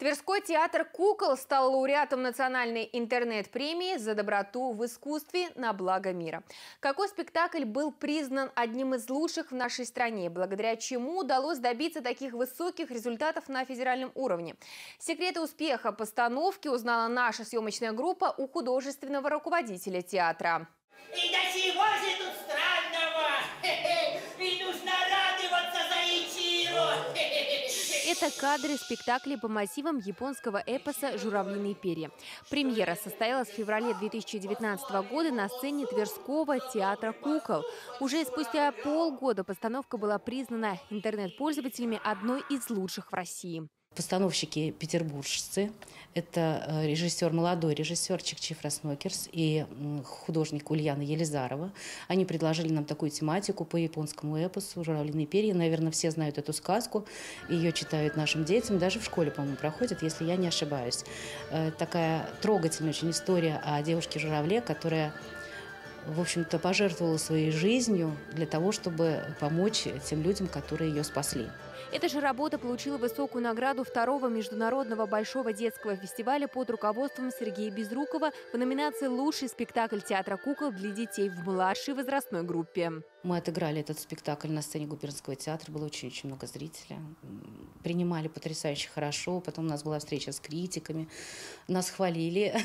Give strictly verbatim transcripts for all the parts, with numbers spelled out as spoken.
Тверской театр кукол стал лауреатом национальной интернет-премии за доброту в искусстве на благо мира. Какой спектакль был признан одним из лучших в нашей стране, благодаря чему удалось добиться таких высоких результатов на федеральном уровне? Секреты успеха постановки узнала наша съемочная группа у художественного руководителя театра. И до чего же тут странного? И нужно радоваться за Ичиро. Это кадры спектакля по мотивам японского эпоса «Журавлиные перья». Премьера состоялась в феврале две тысячи девятнадцатого года на сцене Тверского театра кукол. Уже спустя полгода постановка была признана интернет-пользователями одной из лучших в России. Постановщики петербуржцы. Это режиссер, молодой режиссер Чикчи Фраснокерс и художник Ульяна Елизарова. Они предложили нам такую тематику по японскому эпосу «Журавлиные перья». Наверное, все знают эту сказку. Ее читают нашим детям. Даже в школе, по-моему, проходит, если я не ошибаюсь. Такая трогательная очень история о девушке-журавле, которая, в общем-то, пожертвовала своей жизнью для того, чтобы помочь тем людям, которые ее спасли. Эта же работа получила высокую награду второго международного большого детского фестиваля под руководством Сергея Безрукова в номинации «Лучший спектакль театра кукол для детей в младшей возрастной группе». Мы отыграли этот спектакль на сцене губернского театра, было очень-очень много зрителей. Принимали потрясающе хорошо, потом у нас была встреча с критиками, нас хвалили.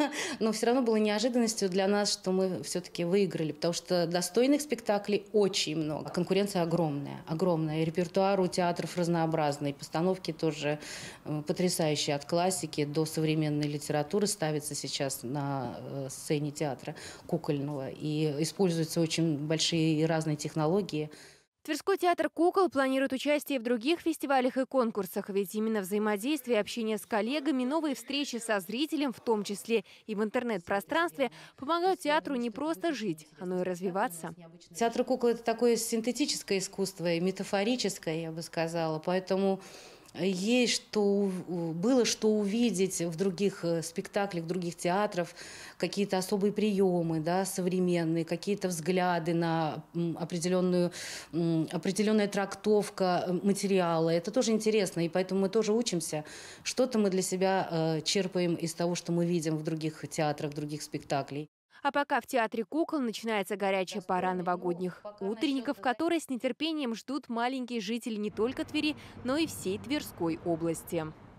Но все равно было неожиданностью для нас, что мы все-таки выиграли, потому что достойных спектаклей очень много. Конкуренция огромная, огромная. И репертуар у театров разнообразный, постановки тоже потрясающие, от классики до современной литературы ставятся сейчас на сцене театра кукольного. И используются очень большие и разные технологии. Тверской театр кукол планирует участие в других фестивалях и конкурсах, ведь именно взаимодействие, общение с коллегами, новые встречи со зрителем, в том числе и в интернет-пространстве, помогают театру не просто жить, но и развиваться. Театр кукол – это такое синтетическое искусство, и метафорическое, я бы сказала, поэтому есть что, было что увидеть в других спектаклях, в других театрах, какие-то особые приемы, да, современные, какие-то взгляды на определенную, определенная трактовка материала. Это тоже интересно, и поэтому мы тоже учимся. Что-то мы для себя черпаем из того, что мы видим в других театрах, в других спектаклях. А пока в театре кукол начинается горячая пора новогодних утренников, которые с нетерпением ждут маленькие жители не только Твери, но и всей Тверской области.